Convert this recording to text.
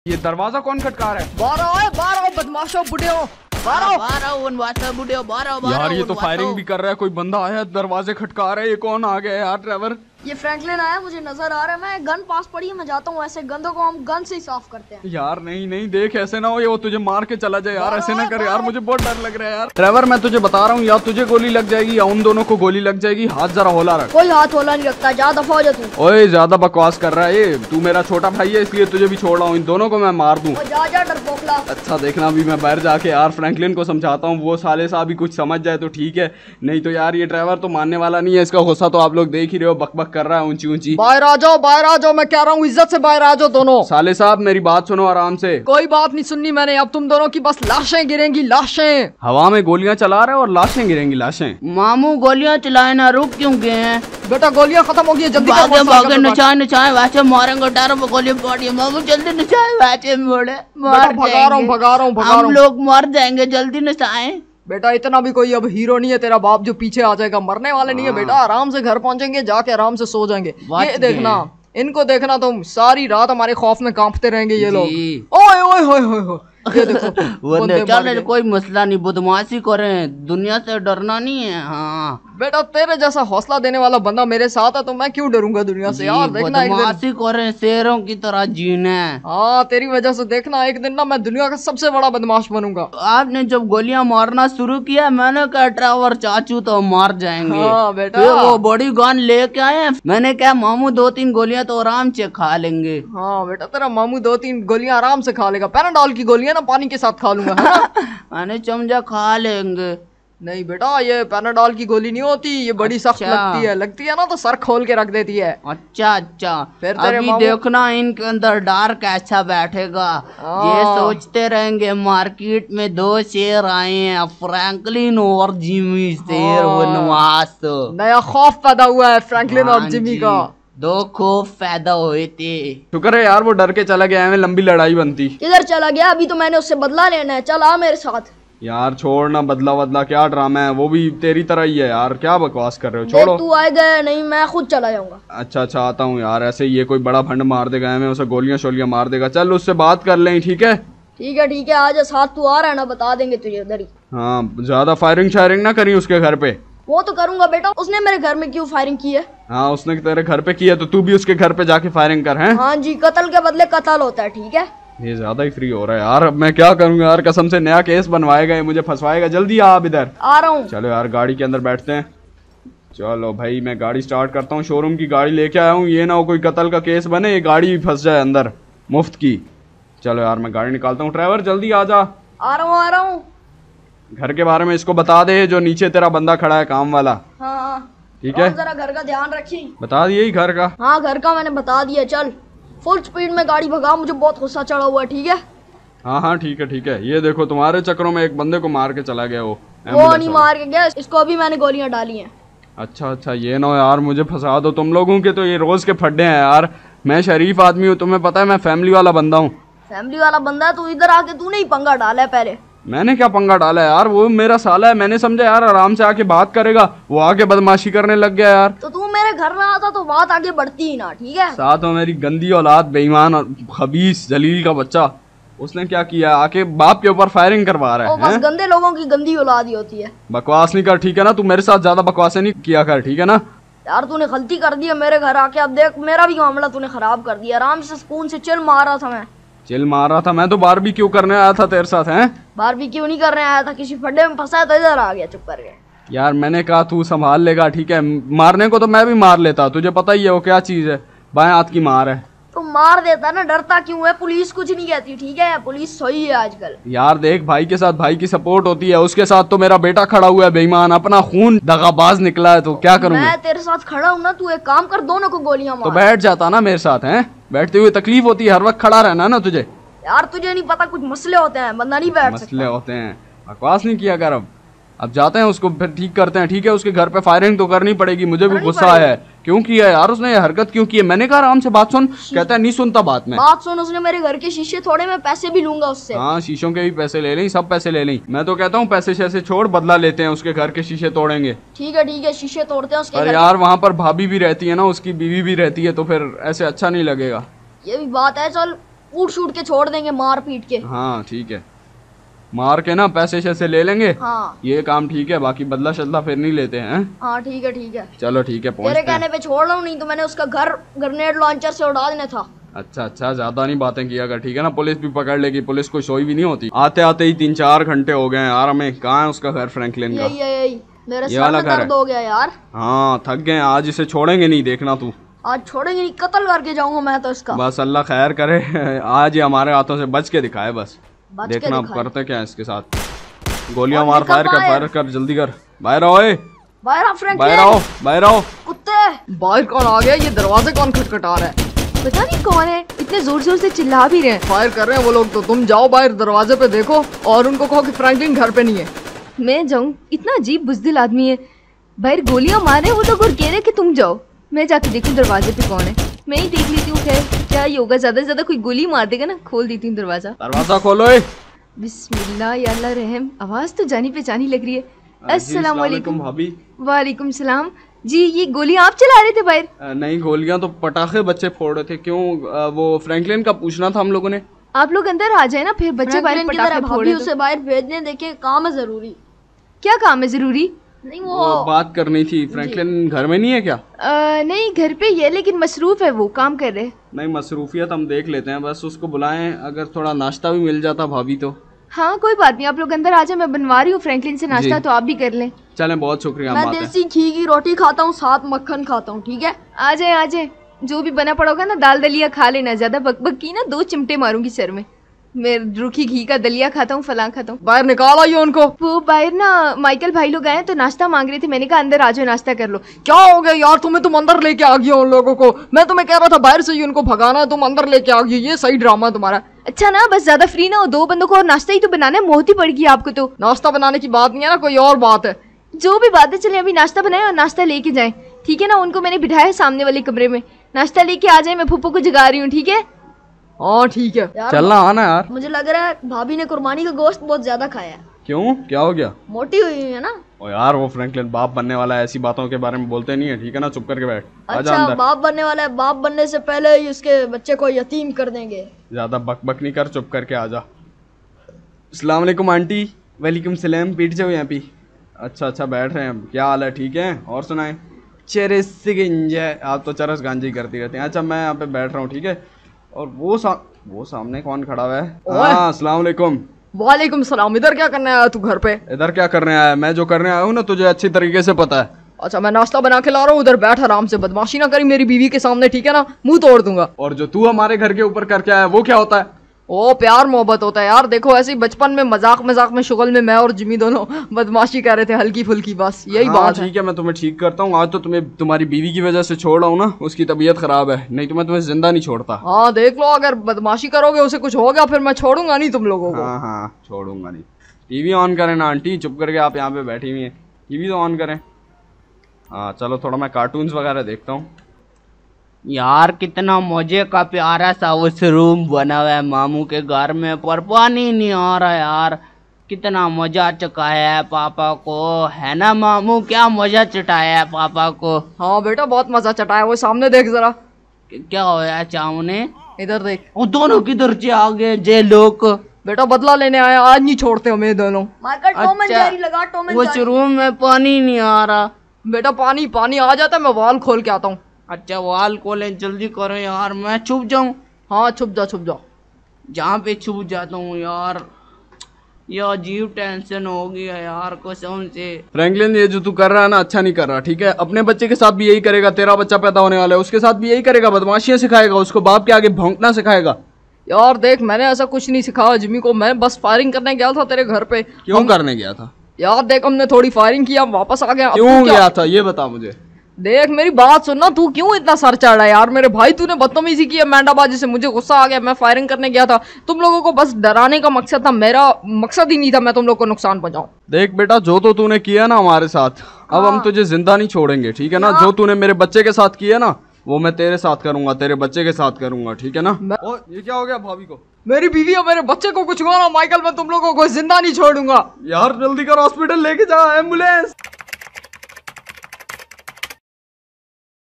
ये दरवाजा कौन खटका रहा है? बारह बदमाशों बुढ़ियों, यार ये तो फायरिंग भी कर रहा है। कोई बंदा आया दरवाजे खटका रहा है। ये कौन आ गया यार? ट्रेवर, ये फ्रैंकलिन आया, मुझे नजर आ रहा है। मैं गन पास पड़ी है, मैं जाता हूँ। ऐसे गंदों को हम गन से ही साफ करते हैं। यार नहीं देख, ऐसे ना हो ये वो तुझे मार के चला जाए यार। ऐसे ना कर यार, मुझे बहुत डर लग रहा है यार। ट्रेवर मैं तुझे बता रहा हूँ, या तुझे गोली लग जाएगी या उन दोनों को गोली लग जाएगी। हाथ जरा होला रख। कोई हाथ होला नहीं रखता, जा दफा हो जा तू। ओए ज्यादा बकवास कर रहा है ये। तू मेरा छोटा भाई है, इसलिए तुझे भी छोड़ रहा हूँ। इन दोनों को मैं मार दूं। जा डरपोकला। अच्छा देखना, अभी मैं बाहर जाके यार फ्रैंकलिन को समझाता हूँ। वो साले साहब भी कुछ समझ जाए तो ठीक है, नहीं तो यार ये ड्राइवर तो मानने वाला नहीं है। इसका गुस्सा तो आप लोग देख ही रहे हो, बकबक कर रहा है ऊंची ऊंची। बाहर आ जाओ, मैं कह रहा हूँ इज्जत से बाहर आ जाओ दोनों। साले साहब मेरी बात सुनो आराम से। कोई बात नहीं सुननी मैंने, अब तुम दोनों की बस लाशें गिरेंगी, लाशें। हवा में गोलियां चला रहे हो और लाशें गिरेंगी लाशें। मामू गोलियां चलाए ना, रुक क्यों गए हैं? बेटा गोलियां खत्म हो गई है, जल्दी भागे नचाए वैसे मारेंगे। डर में गोली पड़ी है मामू, जल्दी नचाए वैसे मोड़े भगा रहा हूँ। हम लोग मर जाएंगे, जल्दी नचाए। बेटा इतना भी कोई अब हीरो नहीं है तेरा बाप जो पीछे आ जाएगा। मरने वाले नहीं है बेटा, आराम से घर पहुंचेंगे, जाके आराम से सो जाएंगे। ये देखना, इनको देखना तुम, सारी रात हमारे खौफ में कांपते रहेंगे ये लोग। ओए ओए होए होए, ये देखो चल कोई मसला नहीं, बदमाशी करें, दुनिया से डरना नहीं है। हाँ बेटा तेरे जैसा हौसला देने वाला बंदा मेरे साथ है तो मैं क्यों डरूंगा दुनिया से यार। देखना बदमाशी करें, शेरों की तरह जीना। हाँ तेरी वजह से देखना, एक दिन ना मैं दुनिया का सबसे बड़ा बदमाश बनूंगा। आपने जब गोलियां मारना शुरू किया मैंने कहा ड्राइवर चाचू तो मार जाएंगे। हाँ बेटा वो बड़ी गन लेके आए, मैंने कहा मामू 2-3 गोलियां तो आराम से खा लेंगे। हाँ बेटा तेरा मामू 2-3 गोलियां आराम से खा लेगा। पैराडॉल की गोलियां ना पानी के साथ खा लूंगा, है ना? मैंने चमचा खा लेंगे। नहीं बेटा ये पैराडॉल की गोली नहीं होती, ये बड़ी सख्त लगती है ना तो सर खोल के रख देती है। अच्छा फिर अभी देखना इनके अंदर डर कैसा बैठेगा। ये सोचते रहेंगे मार्केट में 2 शेर आए हैं, फ्रैंकलिन और जिमी शेर बनवास। नया खौफ पैदा हुआ है फ्रैंकलिन और जिमी का। 2 खौफ पैदा हुए थे। शुक्र है यार वो डर के चला गया है, लंबी लड़ाई बनती। किधर चला गया? अभी तो मैंने उससे बदला लेना है, चल आ मेरे साथ। यार छोड़ना, बदला क्या ड्रामा है, वो भी तेरी तरह ही है यार। क्या बकवास कर रहे हो, छोड़ो। तू आएगा नहीं, मैं खुद चला जाऊंगा। अच्छा आता हूँ यार। ऐसे ये कोई बड़ा फंड मार देगा, हमें उसे गोलियां शोलियां मार देगा। चल उससे बात कर लें, ठीक है? ठीक है आजा साथ, तू आ रहा है ना, बता देंगे तुझे उधर ही। हाँ ज्यादा फायरिंग शायरिंग ना करी उसके घर पे। वो तो करूंगा बेटा, उसने मेरे घर में क्यों फायरिंग की है? हाँ उसने तेरे घर पे किया तो तू भी उसके घर पे जाके फायरिंग कर। हैं? हाँ जी, कत्ल के बदले कत्ल होता है, ठीक है? ये ज्यादा ही फ्री हो रहा है यार। अब मैं क्या करूंगा यार, कसम से नया केस बनवाएगा ये, मुझे फंसवाएगा। जल्दी आ आप इधर। आ रहा हूँ। चलो यार गाड़ी के अंदर बैठते हैं। चलो भाई मैं गाड़ी स्टार्ट करता हूँ, शोरूम की गाड़ी लेके आया हूँ। ये ना हो कोई कत्ल का केस बने, ये गाड़ी भी फंस जाए अंदर मुफ्त की। चलो यार मैं गाड़ी निकालता हूँ। ड्राइवर जल्दी आ जा। आ रहा हूँ। घर के बारे में इसको बता दे, जो नीचे तेरा बंदा खड़ा है काम वाला। हाँ ठीक है, जरा घर का ध्यान रखी। बता दिए ही घर का? हाँ घर का मैंने बता दिया। चल फुल स्पीड में गाड़ी भगा, मुझे बहुत गुस्सा चढ़ा हुआ है, ठीक है? हाँ ठीक है। ये देखो तुम्हारे चक्करों में एक बंदे को मार के चला गया। वो नहीं मार के गया, इसको अभी मैंने गोलियां डाली हैं। अच्छा ये ना यार मुझे फंसा दो। तुम लोगों के तो ये रोज के फड्डे हैं यार। मैं शरीफ आदमी हूँ, तुम्हें पता है मैं फैमिली वाला बंदा हूँ। फैमिली वाला बंदा है तू? इधर आके तूने ही पंगा डाला है पहले। मैंने क्या पंगा डाला है यार, वो मेरा साला है। मैंने समझा यार आराम से आके बात करेगा, वो आके बदमाशी करने लग गया यार। तो तू मेरे घर में आता तो बात आगे बढ़ती ही ना, ठीक है? साथ में मेरी गंदी औलाद, बेईमान और खबीस जलील का बच्चा, उसने क्या किया, आके बाप के ऊपर फायरिंग करवा रहा है। बस गंदे लोगों की गंदी औलाद ही होती है। बकवास नहीं कर, ठीक है ना? तू मेरे साथ ज्यादा बकवास नहीं किया कर, ठीक है ना? यार तूने गलती कर दी है मेरे घर आके। अब देख मेरा भी मामला तूने खराब कर दिया। आराम से सुकून से चिल मार रहा था मैं। चिल मार रहा था मैं तो बारबेक्यू करने आया था तेरे साथ। हैं? बारबेक्यू नहीं करने आया था, किसी फड्डे में फंसा तो इधर आ गया चुप करके। यार मैंने कहा तू संभाल लेगा, ठीक है? मारने को तो मैं भी मार लेता, तुझे पता ही है वो क्या चीज है, बाएं हाथ की मार है। तो मार देता ना, डरता क्यों है? पुलिस कुछ नहीं कहती, ठीक है? पुलिस सही है आजकल। यार देख भाई के साथ भाई की सपोर्ट होती है, उसके साथ तो मेरा बेटा खड़ा हुआ है बेईमान, अपना खून दगाबाज निकला है, तो क्या करूंगा? मैं तेरे साथ खड़ा हूँ ना, तू एक काम कर, दोनों को गोलियां मार। तो बैठ जाता ना मेरे साथ। हैं? बैठते हुए तकलीफ होती है, हर वक्त खड़ा रहना ना तुझे। यार तुझे नहीं पता, कुछ मसले होते हैं, बंदा नहीं बैठ सकता। मसले होते हैं, बकवास नहीं किया कर। अब जाते हैं उसको फिर ठीक करते हैं, ठीक है? उसके घर पे फायरिंग तो करनी पड़ेगी। मुझे भी गुस्सा आया है, क्यों किया यार उसने ये हरकत, क्यों की है? मैंने कहा आराम से बात सुन, कहता है नहीं सुनता बात में। बात सुन, उसने मेरे घर के शीशे थोड़े, मैं पैसे भी लूंगा उससे। हाँ शीशों के भी पैसे ले लें, सब पैसे ले लें। मैं तो कहता हूँ पैसे शैसे छोड़, बदला लेते हैं, उसके घर के शीशे तोड़ेंगे। ठीक है शीशे तोड़ते हैं उसके। पर यार वहाँ पर भाभी भी रहती है ना, उसकी बीवी भी रहती है, तो फिर ऐसे अच्छा नहीं लगेगा। ये भी बात है। चल कूट शूट के छोड़ देंगे, मार पीट के। हाँ ठीक है, मार के ना पैसे शैसे ले लेंगे। हाँ ये काम ठीक है, बाकी बदला शदला फिर नहीं लेते हैं। हाँ ठीक है ठीक है। चलो ठीक है, तेरे पहुँचते कहने हैं। पे छोड़ रहा हूँ, नहीं तो मैंने उसका घर ग्रेनेड लॉन्चर से उड़ा देना था। अच्छा अच्छा, ज्यादा नहीं बातें किया कर, ठीक है ना, पुलिस भी पकड़ लेगी, पुलिस को सोई भी नहीं होती। आते आते ही 3-4 घंटे हो गए हैं यार हमें। कहाँ है उसका घर फ्रैंकलिन का? यही मेरे ये सर वाला में घर दर्द है। हो गया यार। हाँ थक गए, आज इसे छोड़ेंगे नहीं, देखना तू। आज छोड़ेंगे नहीं, कत्ल करके जाऊंगा मैं तो इसका। बस अल्लाह खैर करे, आज ये हमारे हाथों से बच के दिखाए बस। बच के देखना अब दिखाए। करते क्या है इसके साथ। गोलियां और मार, निकल फायर कर, बाहर। फायर कर, जल्दी कर। बाहर आओ, बाहर आ बाहर फ्रैंकलिन, आओ, बाहर आओ। कुत्ते। बाहर कौन आ गया? ये दरवाजे कौन खटखटा रहा है? पता नहीं कौन है, इतने जोर जोर से चिल्ला भी रहे हैं। फायर कर रहे हैं वो लोग तो। तुम जाओ बाहर दरवाजे पे देखो और उनको कहो कि फ्रैंकलिन घर पे नहीं है। मैं जाऊं? इतना अजीब बुजदिल आदमी है। बाहर गोलियां मार रहे हैं वो लोग और कह रहे हैं कि तुम जाओ। मैं जाके देखूं दरवाजे पे कौन है। मैं ही देख लेती हूँ, खैर क्या ही होगा, ज्यादा से ज्यादा कोई गोली मार देगा ना। खोल देती हूँ दरवाजा। दरवाजा खोलो। बिस्मिल्लाह या अल्लाह रहम। आवाज तो जानी पहचानी लग रही है। अस्सलाम वालेकुम। भाभी। वालेकुम सलाम जी। ये गोलियां आप चला रहे थे बाहर? नहीं, गोलियां तो पटाखे बच्चे फोड़ रहे थे। क्यों? वो फ्रैंकलिन का पूछना था हम लोगों ने। आप लोग अंदर आ जाए ना, फिर बच्चे बाहर फ्रैंकलिन की तरह पटाखे भाभी फोड़े उसे बाहर भेजने, देखे काम है जरूरी। क्या काम है जरूरी? नहीं वो वो बात करनी थी। फ्रैंकलिन घर में नहीं है क्या? नहीं घर पे ही है, लेकिन मसरूफ है, वो काम कर रहे। नहीं, मसरूफियत हम देख लेते हैं, बस उसको बुलाएं। अगर थोड़ा नाश्ता भी मिल जाता भाभी तो। हाँ कोई बात नहीं, आप लोग अंदर आ जाए, मैं बनवा रही हूँ फ्रैंकलिन से नाश्ता, जी। तो आप भी कर लें। चलें, बहुत शुक्रिया। मैं बात है। देसी घी की रोटी खाता हूँ, साथ मक्खन खाता हूँ, ठीक है। आ जाए आ जाए, जो भी बना पड़ा होगा ना, दाल दलिया खा लेना। ज्यादा बकबक की ना, 2 चिमटे मारूंगी सर में। मैं रूखी घी का दलिया खाता हूँ, फलां खाता हूँ। बाहर निकाल आइए उनको। वो बाहर ना माइकल भाई लोग आए हैं, तो नाश्ता मांग रहे थे। मैंने कहा अंदर आ जाओ, नाश्ता कर लो। क्या हो गया यार तुम्हें? तुम अंदर लेके आ गई हो उन लोगों को। मैं तुम्हें कह रहा था बाहर से ही उनको भगाना, तुम अंदर लेके आ गई। ये सही ड्रामा तुम्हारा। अच्छा ना, बस ज्यादा फ्री ना हो, 2 बंदों को और नाश्ता ही तो बनाना है। मोहती पड़ गई आपको तो। नाश्ता बनाने की बात नहीं है ना, कोई और बात है। जो भी बात है, चले अभी नाश्ता बनाए और नाश्ता लेके जाएं, ठीक है ना। उनको मैंने बिठाया है सामने वाले कमरे में, नाश्ता लेके आ जाए। मैं फूफो को जगा रही हूँ, ठीक है। हाँ ठीक है। यार चलना आना यार। मुझे लग रहा है भाभी ने कुर्बानी का गोश्त बहुत ज्यादा खाया है, क्यों? क्या हो गया? मोटी हुई है ना। ओ यार, वो फ्रैंकलिन बाप बनने वाला है, ऐसी बातों के बारे में बोलते नहीं है, ठीक है ना। चुप करके बैठ। आजा अच्छा अंदर। बाप बनने वाला है, बाप बनने से पहले ही उसके बच्चे को यतीम कर देंगे। ज्यादा बक बक नहीं कर, चुप करके आजा। अस्सलाम वालेकुम आंटी। वालेकुम सलाम। पीट जाओ यहाँ पे। अच्छा अच्छा, बैठ रहे हैं। क्या हाल है? ठीक है। और सुनाए? चरस गंजा। आप तो चरस गांजा ही करती रहते हैं। अच्छा, मैं यहाँ पे बैठ रहा हूँ, ठीक है। और वो सामने कौन खड़ा हुआ है? हाँ, अस्सलाम वालेकुम। वालेकुम सलाम। इधर क्या करने आया तू घर पे? इधर क्या करने आया? मैं जो करने आया हूँ ना, तुझे अच्छी तरीके से पता है। अच्छा, मैं नाश्ता बना के ला रहा हूँ, उधर बैठ आराम से। बदमाशी ना करी मेरी बीवी के सामने, ठीक है ना। मुंह तोड़ दूंगा। और जो तू हमारे घर के ऊपर करके आया, वो क्या होता है? ओ प्यार मोहब्बत होता है यार। देखो ऐसे ही बचपन में मजाक मजाक में शुगल में मैं और जिमी दोनों बदमाशी कर रहे थे, हल्की फुल्की, बस यही हाँ, बात है। ठीक है, मैं तुम्हें ठीक करता हूँ। आज तो तुम्हें तुम्हारी बीवी की वजह से छोड़ रहा हूँ ना, उसकी तबीयत खराब है, नहीं तो मैं तुम्हें जिंदा नहीं छोड़ता। हाँ देख लो, अगर बदमाशी करोगे उसे कुछ हो गया फिर मैं छोड़ूंगा नहीं तुम लोगों को। हाँ हाँ, छोड़ूंगा नहीं। टीवी ऑन करें ना आंटी, चुप करके आप यहाँ पे बैठी हुई हैं। टीवी तो ऑन करें। हाँ चलो, थोड़ा मैं कार्टून्स वगैरह देखता हूँ। यार कितना मजे का प्यारा सा उस रूम बना हुआ है मामू के घर में, पर पानी नहीं आ रहा यार। कितना मजा चकाया है पापा को, है ना मामू? क्या मजा चटाया है पापा को। हाँ बेटा, बहुत मजा चटाया। वो सामने देख जरा। क्या होया चाऊ ने? इधर देख। वो दोनों किधर से आ गए जे लोग? बेटा बदला लेने आया, आज नहीं छोड़ते हमें दोनों। माइकल टॉम एंड जेरी लगा, टॉम एंड उस जेरी। रूम में पानी नहीं आ रहा। बेटा पानी पानी आ जाता है, मैं वाल खोल के आता हूँ। अच्छा वाल खोलें, जल्दी करो यार, मैं छुप जाऊं। हाँ छुप जा छुप जा। जहाँ पे छुप जाता हूँ यार, ये अजीब टेंशन हो गया यार कसम से। फ्रैंकलिन, ये जो तू कर रहा है ना, अच्छा नहीं कर रहा, ठीक है। अपने बच्चे के साथ भी यही करेगा। तेरा बच्चा पैदा होने वाला है, उसके साथ भी यही करेगा। बदमाशियां सिखाएगा उसको, बाप के आगे भौंकना सिखाएगा। यार देख, मैंने ऐसा कुछ नहीं सिखाया जिमी को। मैं बस फायरिंग करने गया था तेरे घर पे। क्यों करने गया था? यार देख, हमने थोड़ी फायरिंग किया, वापस आ गया। अब क्यों तू क्या- गया था ये बता मुझे। देख मेरी बात सुनना, तू क्यों इतना सर चढ़ा है यार मेरे भाई? तूने बदतमीजी की है मेंढाबाजी से, मुझे गुस्सा आ गया। मैं फायरिंग करने गया था, तुम लोगों को बस डराने का मकसद था, मेरा मकसद ही नहीं था मैं तुम लोग को नुकसान पहुंचाऊं। देख बेटा, जो तो तूने किया ना हमारे साथ, अब हम तुझे जिंदा नहीं छोड़ेंगे, ठीक है ना। जो तूने मेरे बच्चे के साथ किया ना, वो मैं तेरे साथ करूंगा, तेरे बच्चे के साथ करूंगा, ठीक है ना। ओ, ये क्या हो गया भाभी को? मेरी बीवी और मेरे बच्चे को कुछ हुआ ना माइकल, मैं तुम लोगों को जिंदा नहीं छोड़ूंगा। यार जल्दी कर, हॉस्पिटल लेके जा, एम्बुलेंस।